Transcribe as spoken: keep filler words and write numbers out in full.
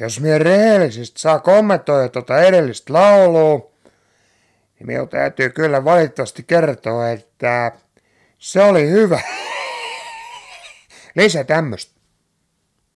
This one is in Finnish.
jos minä rehellisesti saa kommentoida tuota edellistä laulua, niin minun täytyy kyllä valitettavasti kertoa, että se oli hyvä. Lisää tämmöstä.